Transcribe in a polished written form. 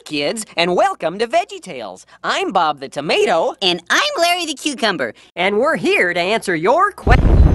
kids, and welcome to VeggieTales. I'm Bob the Tomato. And I'm Larry the Cucumber. And we're here to answer your questions.